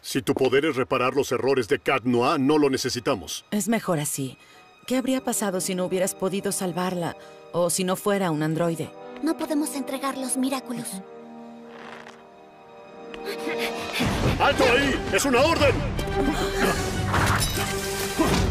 Si tu poder es reparar los errores de Cat Noir, no lo necesitamos. Es mejor así. ¿Qué habría pasado si no hubieras podido salvarla? O si no fuera un androide. No podemos entregar los Miraculous. ¡Alto ahí! ¡Es una orden!